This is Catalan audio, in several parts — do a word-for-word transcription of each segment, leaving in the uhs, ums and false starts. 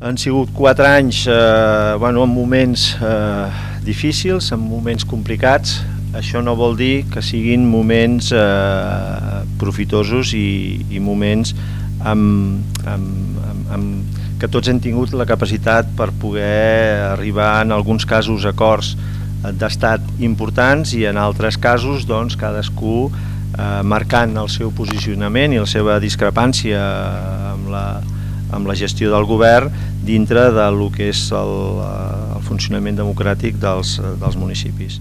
Han sigut quatre anys eh, bueno, en moments eh, difícils, en moments complicats. Això no vol dir que siguin moments eh, profitosos i, i moments amb, amb, amb, amb, que tots hem tingut la capacitat per poder arribar en alguns casos a acords d'estat importants i en altres casos doncs, cadascú eh, marcant el seu posicionament i la seva discrepància amb la amb la gestió del govern dintre del que és el, el funcionament democràtic dels, dels municipis.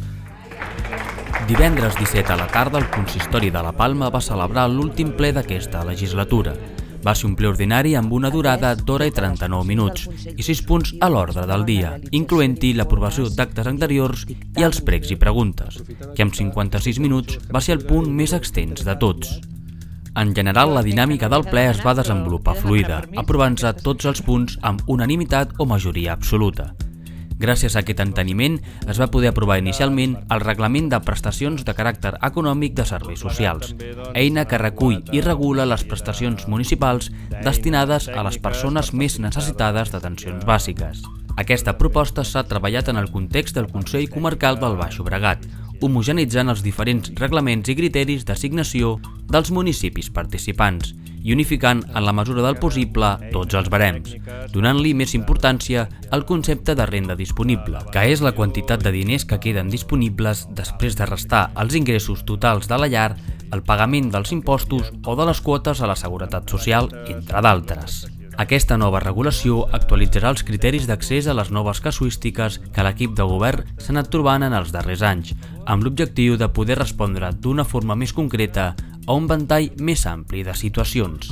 Divendres disset a la tarda el Consistori de la Palma va celebrar l'últim ple d'aquesta legislatura. Va ser un ple ordinari amb una durada d'hora i trenta-nou minuts i sis punts a l'ordre del dia, incloent-hi l'aprovació d'actes anteriors i els pregs i preguntes, que amb cinquanta-sis minuts va ser el punt més extens de tots. En general, la dinàmica del ple es va desenvolupar fluida, aprovant-se tots els punts amb unanimitat o majoria absoluta. Gràcies a aquest enteniment, es va poder aprovar inicialment el Reglament de Prestacions de Caràcter Econòmic de Serveis Socials, eina que recull i regula les prestacions municipals destinades a les persones més necessitades d'atencions bàsiques. Aquesta proposta s'ha treballat en el context del Consell Comarcal del Baix Llobregat, homogeneïtzant els diferents reglaments i criteris d'assignació dels municipis participants i unificant en la mesura del possible tots els barems, donant-li més importància al concepte de renda disponible, que és la quantitat de diners que queden disponibles després de restar els ingressos totals de la llar, el pagament dels impostos o de les quotes a la Seguretat Social, entre d'altres. Aquesta nova regulació actualitzarà els criteris d'accés a les noves casuístiques que l'equip de govern s'ha anat trobant en els darrers anys, amb l'objectiu de poder respondre d'una forma més concreta a un ventall més ampli de situacions.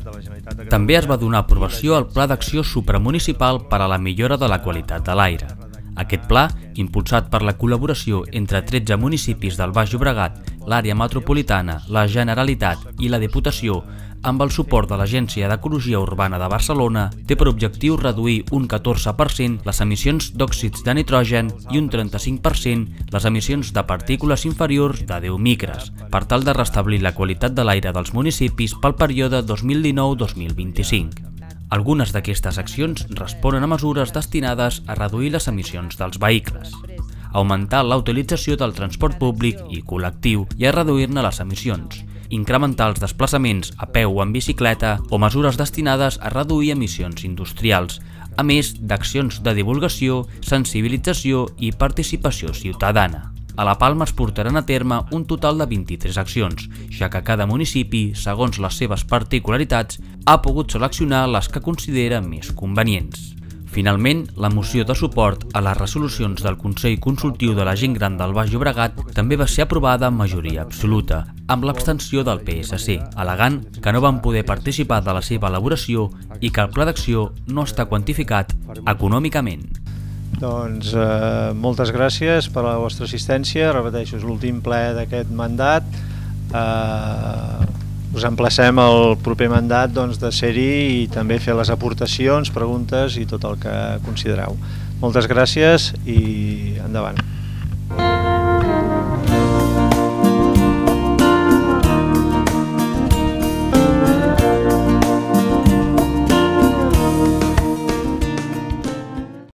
També es va donar aprovació al Pla d'Acció Supramunicipal per a la millora de la qualitat de l'aire. Aquest pla, impulsat per la col·laboració entre tretze municipis del Baix Llobregat, l'àrea metropolitana, la Generalitat i la Diputació, amb el suport de l'Agència d'Ecologia Urbana de Barcelona, té per objectiu reduir un catorze per cent les emissions d'òxids de nitrogen i un trenta-cinc per cent les emissions de partícules inferiors de deu micres, per tal de restablir la qualitat de l'aire dels municipis pel període dos mil dinou a dos mil vint-i-cinc. Algunes d'aquestes accions responen a mesures destinades a reduir les emissions dels vehicles, augmentar la utilització del transport públic i col·lectiu i a reduir-ne les emissions, incrementar els desplaçaments a peu o en bicicleta o mesures destinades a reduir emissions industrials, a més d'accions de divulgació, sensibilització i participació ciutadana. A la Palma es portaran a terme un total de vint-i-tres accions, ja que cada municipi, segons les seves particularitats, ha pogut seleccionar les que considera més convenients. Finalment, la moció de suport a les resolucions del Consell Consultiu de la Gent Gran del Baix Llobregat també va ser aprovada amb majoria absoluta, amb l'abstenció del P S C, al·legant que no van poder participar de la seva elaboració i que el pla d'acció no està quantificat econòmicament. Doncs eh, moltes gràcies per la vostra assistència. Repeteixo, és l'últim ple d'aquest mandat. Eh, us emplacem al proper mandat doncs, de ser-hi i també fer les aportacions, preguntes i tot el que considereu. Moltes gràcies i endavant.